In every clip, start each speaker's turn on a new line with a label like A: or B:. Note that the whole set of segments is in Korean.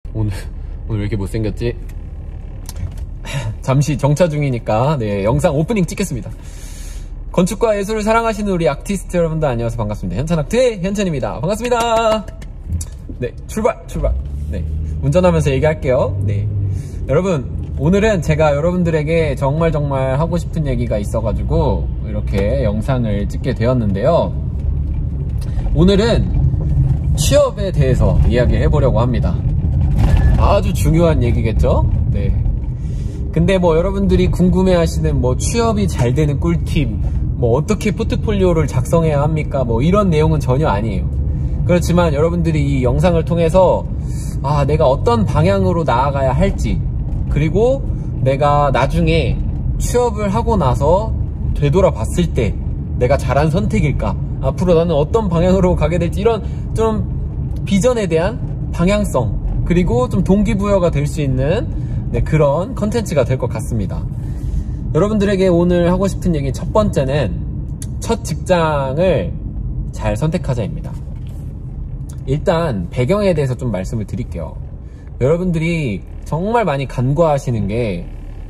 A: 오늘 왜 이렇게 못생겼지? 잠시 정차 중이니까 네, 영상 오프닝 찍겠습니다. 건축과 예술을 사랑하시는 우리 아티스트 여러분들 안녕하세요. 반갑습니다. 현찬아트의 현찬입니다. 반갑습니다. 네, 출발. 네, 운전하면서 얘기할게요. 네, 여러분 오늘은 제가 여러분들에게 정말 하고 싶은 얘기가 있어가지고 이렇게 영상을 찍게 되었는데요. 오늘은 취업에 대해서 이야기해보려고 합니다. 아주 중요한 얘기겠죠? 네. 근데 뭐 여러분들이 궁금해하시는 뭐 취업이 잘 되는 꿀팁, 뭐 어떻게 포트폴리오를 작성해야 합니까? 뭐 이런 내용은 전혀 아니에요. 그렇지만 여러분들이 이 영상을 통해서 내가 어떤 방향으로 나아가야 할지, 그리고 내가 나중에 취업을 하고 나서 되돌아봤을 때 내가 잘한 선택일까? 앞으로 나는 어떤 방향으로 가게 될지, 이런 좀 비전에 대한 방향성, 그리고 좀 동기부여가 될 수 있는 그런 컨텐츠가 될 것 같습니다. 여러분들에게 오늘 하고 싶은 얘기 첫 번째는 첫 직장을 잘 선택하자입니다. 일단 배경에 대해서 좀 말씀을 드릴게요. 여러분들이 정말 많이 간과하시는 게,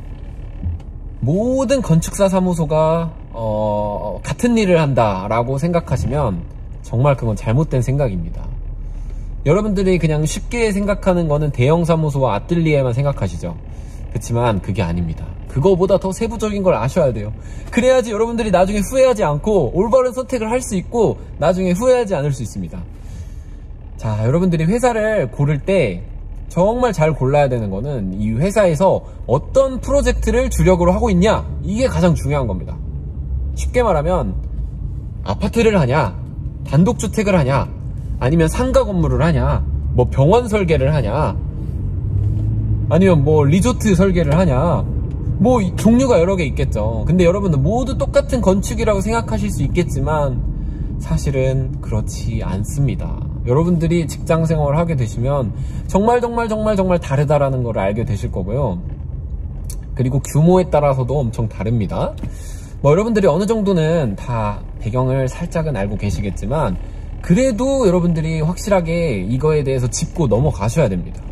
A: 모든 건축사 사무소가 같은 일을 한다라고 생각하시면 정말 그건 잘못된 생각입니다. 여러분들이 그냥 쉽게 생각하는 거는 대형 사무소와 아뜰리에만 생각하시죠. 그렇지만 그게 아닙니다. 그거보다 더 세부적인 걸 아셔야 돼요. 그래야지 여러분들이 나중에 후회하지 않고 올바른 선택을 할 수 있고 나중에 후회하지 않을 수 있습니다. 자, 여러분들이 회사를 고를 때 정말 잘 골라야 되는 거는 이 회사에서 어떤 프로젝트를 주력으로 하고 있냐, 이게 가장 중요한 겁니다. 쉽게 말하면 아파트를 하냐, 단독주택을 하냐, 아니면 상가 건물을 하냐, 뭐 병원 설계를 하냐, 아니면 뭐 리조트 설계를 하냐, 뭐 종류가 여러 개 있겠죠. 근데 여러분들 모두 똑같은 건축이라고 생각하실 수 있겠지만 사실은 그렇지 않습니다. 여러분들이 직장 생활을 하게 되시면 정말 다르다라는 걸 알게 되실 거고요. 그리고 규모에 따라서도 엄청 다릅니다. 뭐 여러분들이 어느 정도는 다 배경을 살짝은 알고 계시겠지만 그래도 여러분들이 확실하게 이거에 대해서 짚고 넘어가셔야 됩니다.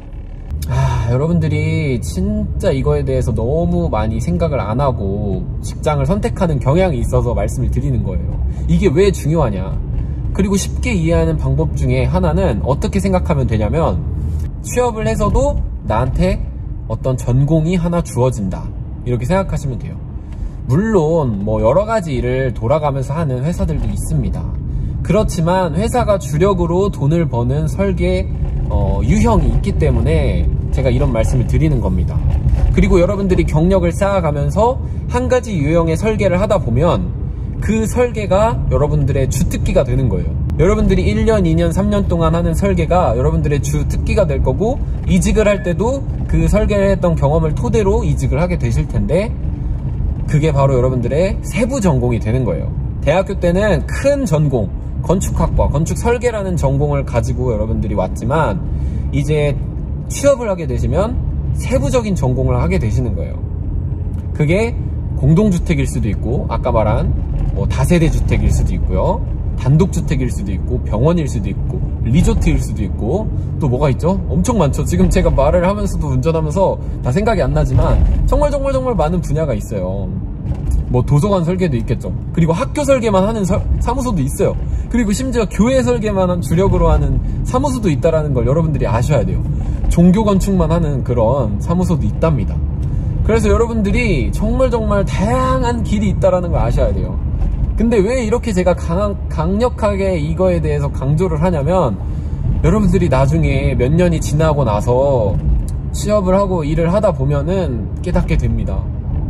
A: 여러분들이 진짜 이거에 대해서 너무 많이 생각을 안 하고 직장을 선택하는 경향이 있어서 말씀을 드리는 거예요. 이게 왜 중요하냐, 그리고 쉽게 이해하는 방법 중에 하나는 어떻게 생각하면 되냐면, 취업을 해서도 나한테 어떤 전공이 하나 주어진다, 이렇게 생각하시면 돼요. 물론 뭐 여러가지 일을 돌아가면서 하는 회사들도 있습니다. 그렇지만 회사가 주력으로 돈을 버는 설계 유형이 있기 때문에 제가 이런 말씀을 드리는 겁니다. 그리고 여러분들이 경력을 쌓아가면서 한 가지 유형의 설계를 하다 보면 그 설계가 여러분들의 주특기가 되는 거예요. 여러분들이 1년, 2년, 3년 동안 하는 설계가 여러분들의 주특기가 될 거고, 이직을 할 때도 그 설계를 했던 경험을 토대로 이직을 하게 되실 텐데, 그게 바로 여러분들의 세부 전공이 되는 거예요. 대학교 때는 큰 전공, 건축학과, 건축설계라는 전공을 가지고 여러분들이 왔지만 이제 취업을 하게 되시면 세부적인 전공을 하게 되시는 거예요. 그게 공동주택일 수도 있고, 아까 말한 뭐 다세대 주택일 수도 있고요, 단독주택일 수도 있고, 병원일 수도 있고, 리조트일 수도 있고, 또 뭐가 있죠? 엄청 많죠. 지금 제가 말을 하면서도 운전하면서 다 생각이 안 나지만 정말 많은 분야가 있어요. 뭐 도서관 설계도 있겠죠. 그리고 학교 설계만 하는 사무소도 있어요. 그리고 심지어 교회 설계만 주력으로 하는 사무소도 있다라는 걸 여러분들이 아셔야 돼요. 종교 건축만 하는 그런 사무소도 있답니다. 그래서 여러분들이 정말 다양한 길이 있다라는 걸 아셔야 돼요. 근데 왜 이렇게 제가 강력하게 이거에 대해서 강조를 하냐면, 여러분들이 나중에 몇 년이 지나고 나서 취업을 하고 일을 하다 보면은 깨닫게 됩니다.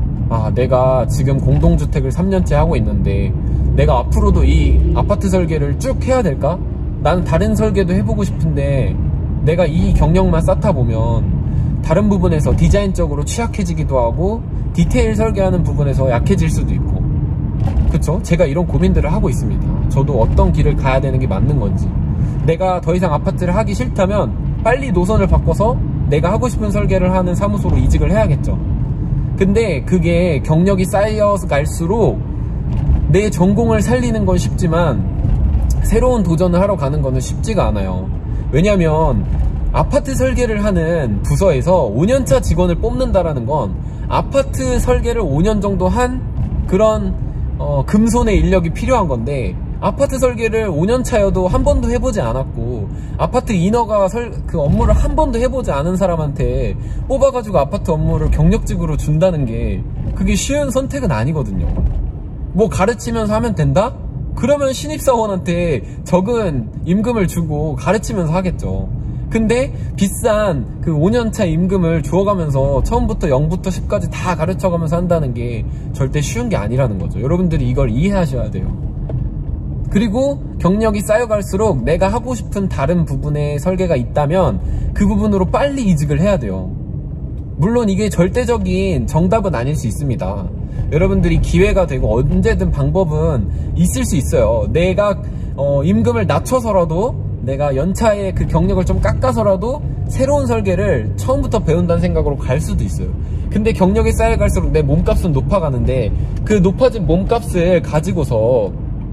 A: 내가 지금 공동주택을 3년째 하고 있는데 내가 앞으로도 이 아파트 설계를 쭉 해야 될까? 나는 다른 설계도 해보고 싶은데 내가 이 경력만 쌓다 보면 다른 부분에서 디자인적으로 취약해지기도 하고 디테일 설계하는 부분에서 약해질 수도 있고, 그쵸? 제가 이런 고민들을 하고 있습니다. 저도 어떤 길을 가야 되는 게 맞는 건지, 내가 더 이상 아파트를 하기 싫다면 빨리 노선을 바꿔서 내가 하고 싶은 설계를 하는 사무소로 이직을 해야겠죠. 근데 그게 경력이 쌓여갈수록 내 전공을 살리는 건 쉽지만 새로운 도전을 하러 가는 거는 쉽지가 않아요. 왜냐면 아파트 설계를 하는 부서에서 5년차 직원을 뽑는다라는 건 아파트 설계를 5년 정도 한 그런 금손의 인력이 필요한 건데, 아파트 설계를 5년차여도 한 번도 해보지 않았고 아파트 인허가 그 업무를 한 번도 해보지 않은 사람한테 뽑아가지고 아파트 업무를 경력직으로 준다는 게 그게 쉬운 선택은 아니거든요. 뭐 가르치면서 하면 된다? 그러면 신입사원한테 적은 임금을 주고 가르치면서 하겠죠. 근데 비싼 그 5년차 임금을 주어가면서 처음부터 0부터 10까지 다 가르쳐가면서 한다는 게 절대 쉬운 게 아니라는 거죠. 여러분들이 이걸 이해하셔야 돼요. 그리고 경력이 쌓여갈수록 내가 하고 싶은 다른 부분의 설계가 있다면 그 부분으로 빨리 이직을 해야 돼요. 물론 이게 절대적인 정답은 아닐 수 있습니다. 여러분들이 기회가 되고 언제든 방법은 있을 수 있어요. 내가 임금을 낮춰서라도, 내가 연차의 그 경력을 좀 깎아서라도 새로운 설계를 처음부터 배운다는 생각으로 갈 수도 있어요. 근데 경력이 쌓여갈수록 내 몸값은 높아가는데 그 높아진 몸값을 가지고서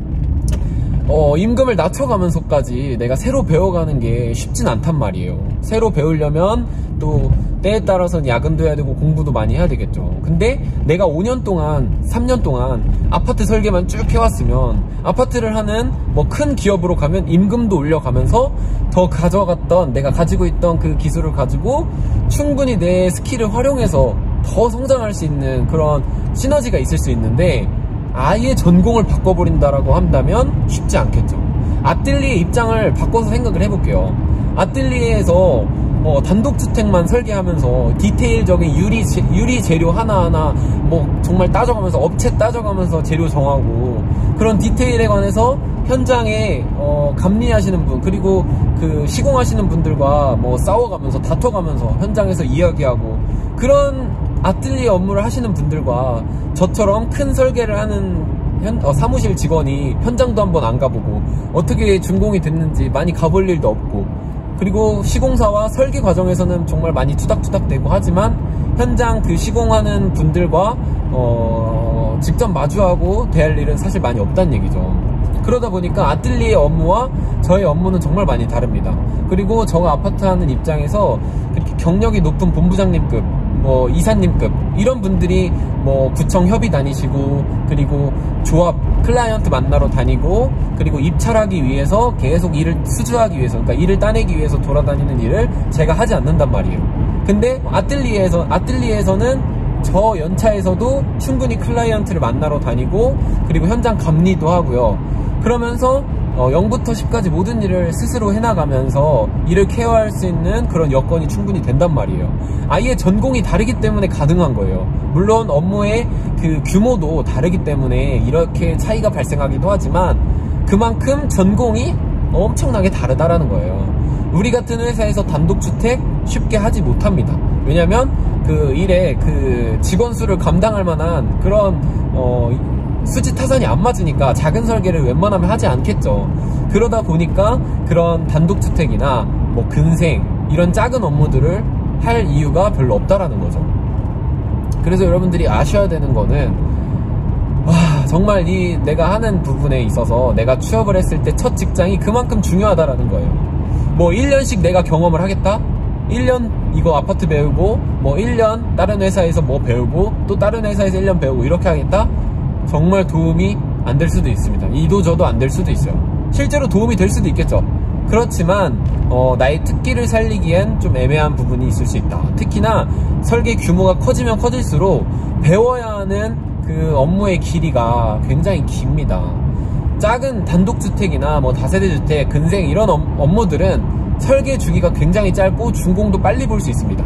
A: 임금을 낮춰가면서까지 내가 새로 배워가는 게 쉽진 않단 말이에요. 새로 배우려면 또 때에 따라서는 야근도 해야 되고 공부도 많이 해야 되겠죠. 근데 내가 5년 동안 3년 동안 아파트 설계만 쭉 해왔으면 아파트를 하는 뭐 큰 기업으로 가면 임금도 올려가면서 더 가져갔던, 내가 가지고 있던 그 기술을 가지고 충분히 내 스킬을 활용해서 더 성장할 수 있는 그런 시너지가 있을 수 있는데, 아예 전공을 바꿔버린다라고 한다면 쉽지 않겠죠. 아뜰리에 입장을 바꿔서 생각을 해볼게요. 아뜰리에에서 단독주택만 설계하면서 디테일적인 유리 재료 하나하나 뭐 정말 따져가면서, 업체 따져가면서 재료 정하고, 그런 디테일에 관해서 현장에 감리하시는 분, 그리고 그 시공하시는 분들과 뭐 싸워가면서 다퉈가면서 현장에서 이야기하고, 그런 아뜰리에 업무를 하시는 분들과 저처럼 큰 설계를 하는 사무실 직원이 현장도 한번 안 가보고 어떻게 준공이 됐는지 많이 가볼 일도 없고, 그리고 시공사와 설계 과정에서는 정말 많이 투닥투닥대고 하지만 현장 그 시공하는 분들과 직접 마주하고 대할 일은 사실 많이 없다는 얘기죠. 그러다 보니까 아뜰리에 업무와 저의 업무는 정말 많이 다릅니다. 그리고 저가 아파트 하는 입장에서 그렇게 경력이 높은 본부장님급, 뭐 이사님급 이런 분들이 뭐 구청 협의 다니시고, 그리고 조합 클라이언트 만나러 다니고, 그리고 입찰하기 위해서 계속 일을 수주하기 위해서, 그러니까 일을 따내기 위해서 돌아다니는 일을 제가 하지 않는단 말이에요. 근데 아뜰리에에서는 저 연차에서도 충분히 클라이언트를 만나러 다니고, 그리고 현장 감리도 하고요. 그러면서 0부터 10까지 모든 일을 스스로 해나가면서 일을 케어할 수 있는 그런 여건이 충분히 된단 말이에요. 아예 전공이 다르기 때문에 가능한 거예요. 물론 업무의 그 규모도 다르기 때문에 이렇게 차이가 발생하기도 하지만 그만큼 전공이 엄청나게 다르다라는 거예요. 우리 같은 회사에서 단독주택 쉽게 하지 못합니다. 왜냐면 그 일에 그 직원 수를 감당할 만한 그런 수지 타산이 안 맞으니까 작은 설계를 웬만하면 하지 않겠죠. 그러다 보니까 그런 단독주택이나 뭐 근생 이런 작은 업무들을 할 이유가 별로 없다라는 거죠. 그래서 여러분들이 아셔야 되는 거는, 정말 내가 하는 부분에 있어서 내가 취업을 했을 때 첫 직장이 그만큼 중요하다라는 거예요. 뭐 1년씩 내가 경험을 하겠다? 1년 이거 아파트 배우고, 뭐 1년 다른 회사에서 뭐 배우고, 또 다른 회사에서 1년 배우고 이렇게 하겠다? 정말 도움이 안 될 수도 있습니다. 이도 저도 안 될 수도 있어요. 실제로 도움이 될 수도 있겠죠. 그렇지만 나의 특기를 살리기엔 좀 애매한 부분이 있을 수 있다. 특히나 설계 규모가 커지면 커질수록 배워야 하는 그 업무의 길이가 굉장히 깁니다. 작은 단독주택이나 뭐 다세대주택, 근생 이런 업무들은 설계 주기가 굉장히 짧고 준공도 빨리 볼 수 있습니다.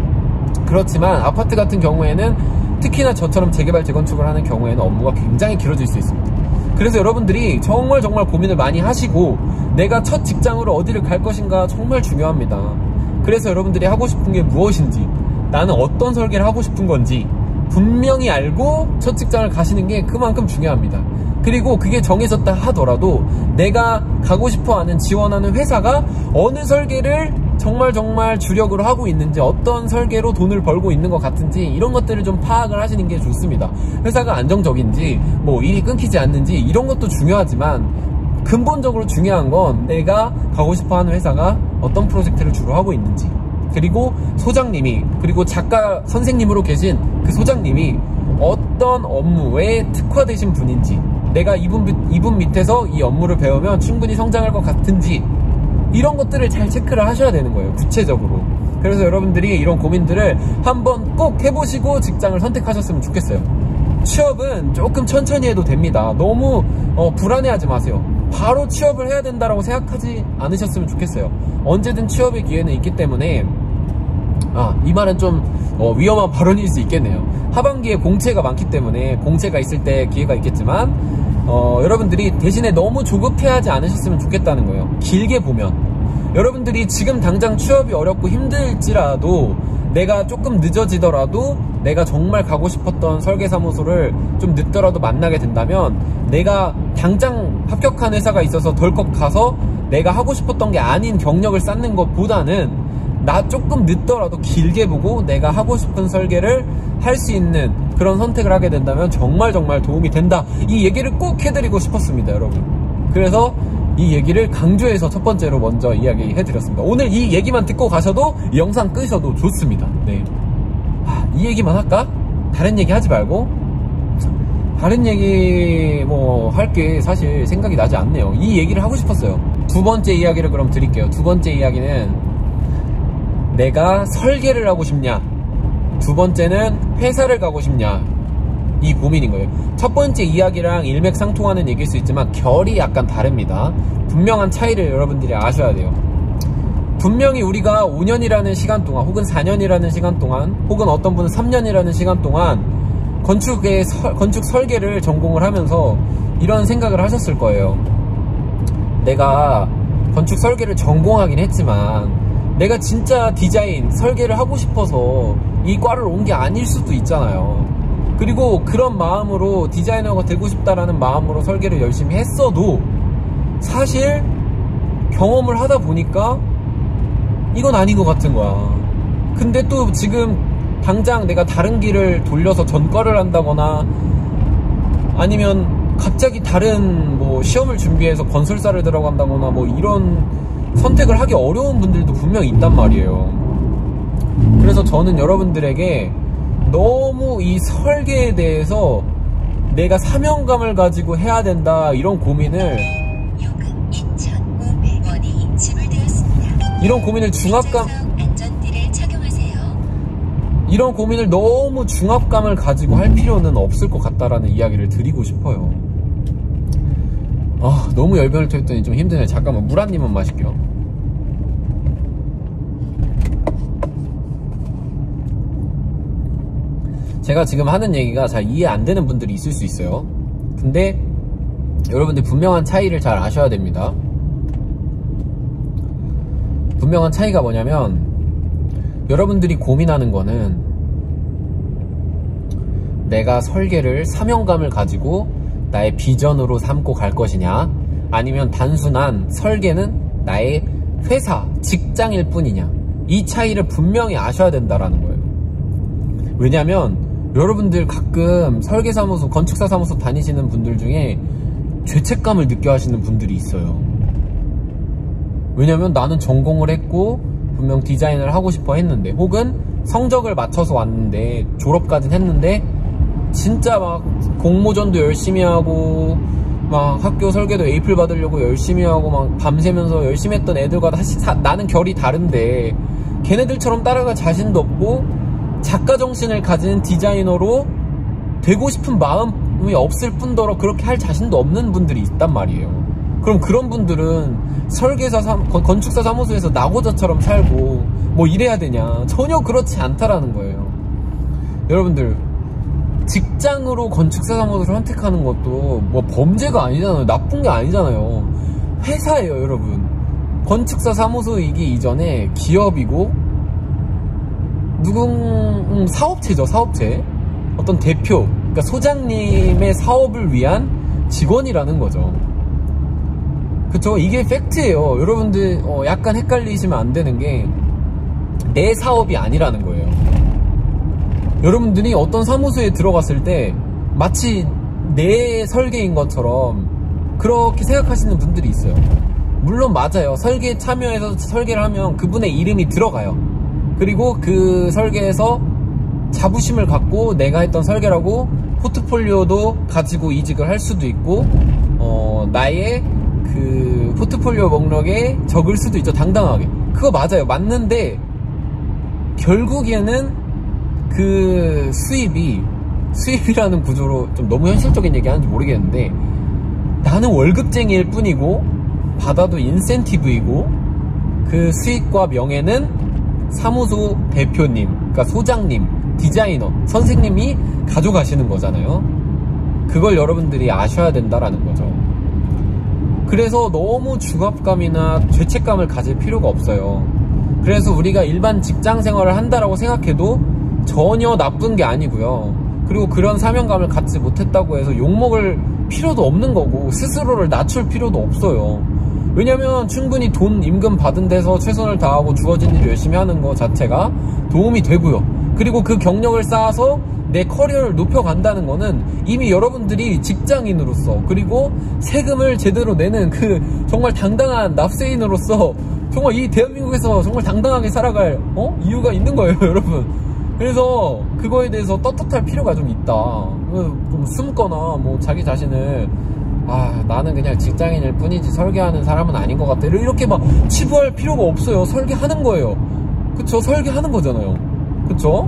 A: 그렇지만 아파트 같은 경우에는, 특히나 저처럼 재개발 재건축을 하는 경우에는 업무가 굉장히 길어질 수 있습니다. 그래서 여러분들이 정말 고민을 많이 하시고 내가 첫 직장으로 어디를 갈 것인가 정말 중요합니다. 그래서 여러분들이 하고 싶은 게 무엇인지, 나는 어떤 설계를 하고 싶은 건지 분명히 알고 첫 직장을 가시는 게 그만큼 중요합니다. 그리고 그게 정해졌다 하더라도 내가 가고 싶어하는, 지원하는 회사가 어느 설계를 정말 주력으로 하고 있는지, 어떤 설계로 돈을 벌고 있는 것 같은지 이런 것들을 좀 파악을 하시는 게 좋습니다. 회사가 안정적인지, 뭐 일이 끊기지 않는지 이런 것도 중요하지만 근본적으로 중요한 건 내가 가고 싶어하는 회사가 어떤 프로젝트를 주로 하고 있는지, 그리고 소장님이, 그리고 작가 선생님으로 계신 그 소장님이 어떤 업무에 특화되신 분인지, 내가 이분 밑에서 이 업무를 배우면 충분히 성장할 것 같은지, 이런 것들을 잘 체크를 하셔야 되는 거예요, 구체적으로. 그래서 여러분들이 이런 고민들을 한번 꼭 해보시고 직장을 선택하셨으면 좋겠어요. 취업은 조금 천천히 해도 됩니다. 너무 불안해하지 마세요. 바로 취업을 해야 된다라고 생각하지 않으셨으면 좋겠어요. 언제든 취업의 기회는 있기 때문에, 이 말은 좀 위험한 발언일 수 있겠네요. 하반기에 공채가 많기 때문에, 공채가 있을 때 기회가 있겠지만, 여러분들이 대신에 너무 조급해하지 않으셨으면 좋겠다는 거예요. 길게 보면 여러분들이 지금 당장 취업이 어렵고 힘들지라도, 내가 조금 늦어지더라도 내가 정말 가고 싶었던 설계사무소를 좀 늦더라도 만나게 된다면, 내가 당장 합격한 회사가 있어서 덜컥 가서 내가 하고 싶었던 게 아닌 경력을 쌓는 것보다는, 나 조금 늦더라도 길게 보고 내가 하고 싶은 설계를 할 수 있는 그런 선택을 하게 된다면 정말 도움이 된다. 이 얘기를 꼭 해드리고 싶었습니다, 여러분. 그래서 이 얘기를 강조해서 첫 번째로 먼저 이야기해드렸습니다. 오늘 이 얘기만 듣고 가셔도, 이 영상 끄셔도 좋습니다. 네. 이 얘기만 할까? 다른 얘기 하지 말고. 다른 얘기 할 게 사실 생각이 나지 않네요. 이 얘기를 하고 싶었어요. 두 번째 이야기를 그럼 드릴게요. 두 번째 이야기는, 내가 설계를 하고 싶냐, 두 번째는 회사를 가고 싶냐, 이 고민인 거예요. 첫 번째 이야기랑 일맥상통하는 얘기일 수 있지만 결이 약간 다릅니다. 분명한 차이를 여러분들이 아셔야 돼요. 분명히 우리가 5년이라는 시간 동안, 혹은 4년이라는 시간 동안, 혹은 어떤 분은 3년이라는 시간 동안 건축 설계를 전공을 하면서 이런 생각을 하셨을 거예요. 내가 건축 설계를 전공하긴 했지만 내가 진짜 디자인, 설계를 하고 싶어서 이 과를 온 게 아닐 수도 있잖아요. 그리고 그런 마음으로, 디자이너가 되고 싶다라는 마음으로 설계를 열심히 했어도 사실 경험을 하다 보니까 이건 아닌 것 같은 거야. 근데 또 지금 당장 내가 다른 길을 돌려서 전과를 한다거나, 아니면 갑자기 다른 시험을 준비해서 건설사를 들어간다거나 이런 선택을 하기 어려운 분들도 분명히 있단 말이에요. 그래서 저는 여러분들에게 너무 이 설계에 대해서 내가 사명감을 가지고 해야 된다, 이런 고민을,
B: 요금 2,500원이 지불되었습니다.
A: 이런 고민을
B: 안전띠를 착용하세요.
A: 이런 고민을 너무 중압감을 가지고 할 필요는 없을 것 같다라는 이야기를 드리고 싶어요. 너무 열변을 토했더니 좀 힘드네. 잠깐만, 물 한 입만 마실게요. 제가 지금 하는 얘기가 잘 이해 안 되는 분들이 있을 수 있어요. 근데 여러분들 분명한 차이를 잘 아셔야 됩니다. 분명한 차이가 뭐냐면, 여러분들이 고민하는 거는 내가 설계를 사명감을 가지고 나의 비전으로 삼고 갈 것이냐, 아니면 단순한 설계는 나의 회사, 직장일 뿐이냐, 이 차이를 분명히 아셔야 된다라는 거예요. 왜냐면 여러분들 가끔 설계사무소, 건축사사무소 다니시는 분들 중에 죄책감을 느껴 하시는 분들이 있어요. 왜냐면 나는 전공을 했고 분명 디자인을 하고 싶어 했는데, 혹은 성적을 맞춰서 왔는데, 졸업까지는 했는데 진짜 막 공모전도 열심히 하고 막 학교 설계도 에이플 받으려고 열심히 하고 막 밤새면서 열심히 했던 애들과 나는 결이 다른데, 걔네들처럼 따라갈 자신도 없고 작가 정신을 가진 디자이너로 되고 싶은 마음이 없을 뿐더러 그렇게 할 자신도 없는 분들이 있단 말이에요. 그럼 그런 분들은 설계사, 건축사 사무소에서 나고자처럼 살고 이래야 되냐? 전혀 그렇지 않다라는 거예요. 여러분들, 직장으로 건축사 사무소를 선택하는 것도 범죄가 아니잖아요. 나쁜 게 아니잖아요. 회사예요, 여러분. 건축사 사무소이기 이전에 기업이고, 사업체죠, 사업체. 어떤 대표, 그러니까 소장님의 사업을 위한 직원이라는 거죠. 그쵸? 이게 팩트예요. 여러분들 약간 헷갈리시면 안 되는 게, 내 사업이 아니라는 거예요. 여러분들이 어떤 사무소에 들어갔을 때 마치 내 설계인 것처럼 그렇게 생각하시는 분들이 있어요. 물론 맞아요. 설계에 참여해서 설계를 하면 그분의 이름이 들어가요. 그리고 그 설계에서 자부심을 갖고 내가 했던 설계라고 포트폴리오도 가지고 이직을 할 수도 있고, 나의 그 포트폴리오 목록에 적을 수도 있죠. 당당하게. 그거 맞아요. 맞는데 결국에는 그 수입이라는 구조로 좀 너무 현실적인 얘기 하는지 모르겠는데, 나는 월급쟁이일 뿐이고 받아도 인센티브이고, 그 수익과 명예는 사무소 대표님, 그러니까 소장님, 디자이너, 선생님이 가져가시는 거잖아요. 그걸 여러분들이 아셔야 된다라는 거죠. 그래서 너무 중압감이나 죄책감을 가질 필요가 없어요. 그래서 우리가 일반 직장 생활을 한다라고 생각해도 전혀 나쁜 게 아니고요. 그리고 그런 사명감을 갖지 못했다고 해서 욕먹을 필요도 없는 거고, 스스로를 낮출 필요도 없어요. 왜냐면 충분히 돈 임금 받은 데서 최선을 다하고 주어진 일을 열심히 하는 것 자체가 도움이 되고요. 그리고 그 경력을 쌓아서 내 커리어를 높여간다는 거는 이미 여러분들이 직장인으로서, 그리고 세금을 제대로 내는 그 정말 당당한 납세인으로서 정말 이 대한민국에서 정말 당당하게 살아갈 이유가 있는 거예요, 여러분. 그래서 그거에 대해서 떳떳할 필요가 좀 있다. 좀 숨거나 뭐 자기 자신을 나는 그냥 직장인일 뿐이지 설계하는 사람은 아닌 것 같아, 이렇게 막 치부할 필요가 없어요. 설계하는 거예요. 그쵸? 설계하는 거잖아요. 그쵸?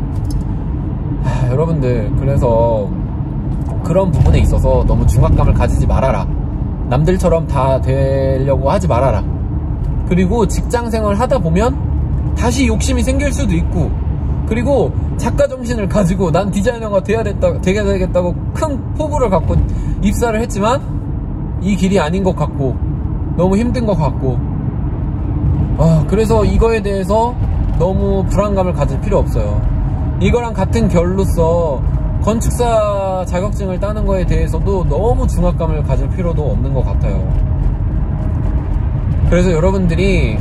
A: 여러분들, 그래서 그런 부분에 있어서 너무 중압감을 가지지 말아라. 남들처럼 다 되려고 하지 말아라. 그리고 직장생활 하다 보면 다시 욕심이 생길 수도 있고, 그리고 작가 정신을 가지고 난 디자이너가 돼야 되겠다고 큰 포부를 갖고 입사를 했지만 이 길이 아닌 것 같고 너무 힘든 것 같고, 그래서 이거에 대해서 너무 불안감을 가질 필요 없어요. 이거랑 같은 결로서 건축사 자격증을 따는 거에 대해서도 너무 중압감을 가질 필요도 없는 것 같아요. 그래서 여러분들이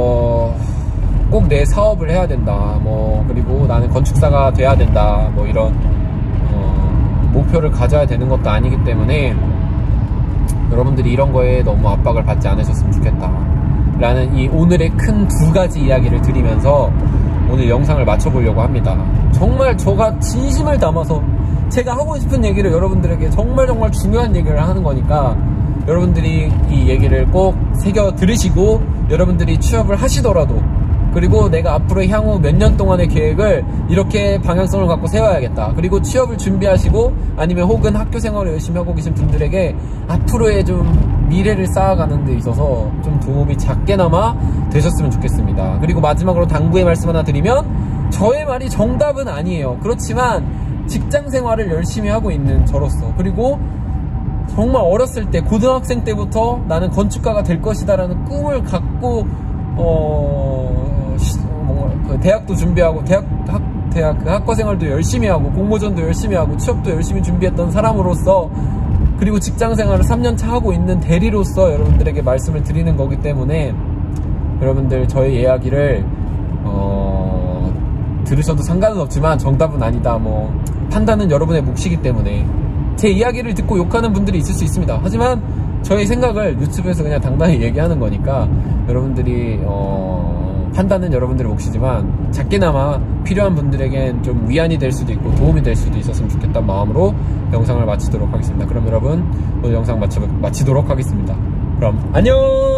A: 꼭 내 사업을 해야 된다, 그리고 나는 건축사가 돼야 된다, 이런 목표를 가져야 되는 것도 아니기 때문에 여러분들이 이런 거에 너무 압박을 받지 않으셨으면 좋겠다 라는 이 오늘의 큰 두 가지 이야기를 드리면서 오늘 영상을 마쳐보려고 합니다. 정말 제가 진심을 담아서 제가 하고 싶은 얘기를 여러분들에게 정말 중요한 얘기를 하는 거니까, 여러분들이 이 얘기를 꼭 새겨 들으시고 여러분들이 취업을 하시더라도, 그리고 내가 앞으로 향후 몇 년 동안의 계획을 이렇게 방향성을 갖고 세워야겠다, 그리고 취업을 준비하시고 아니면 혹은 학교 생활을 열심히 하고 계신 분들에게 앞으로의 좀 미래를 쌓아가는 데 있어서 좀 도움이 작게나마 되셨으면 좋겠습니다. 그리고 마지막으로 당부의 말씀 하나 드리면, 저의 말이 정답은 아니에요. 그렇지만 직장 생활을 열심히 하고 있는 저로서, 그리고 정말 어렸을 때 고등학생 때부터 나는 건축가가 될 것이다 라는 꿈을 갖고 대학도 준비하고 대학 그 학과 생활도 열심히 하고 공모전도 열심히 하고 취업도 열심히 준비했던 사람으로서, 그리고 직장 생활을 3년차 하고 있는 대리로서 여러분들에게 말씀을 드리는 거기 때문에, 여러분들 저의 이야기를 들으셔도 상관은 없지만 정답은 아니다, 판단은 여러분의 몫이기 때문에 제 이야기를 듣고 욕하는 분들이 있을 수 있습니다. 하지만 저의 생각을 유튜브에서 그냥 당당히 얘기하는 거니까 여러분들이 판단은 여러분들의 몫이지만 작게나마 필요한 분들에겐 좀 위안이 될 수도 있고 도움이 될 수도 있었으면 좋겠다는 마음으로 영상을 마치도록 하겠습니다. 그럼 여러분, 오늘 영상 마치도록 하겠습니다. 그럼 안녕.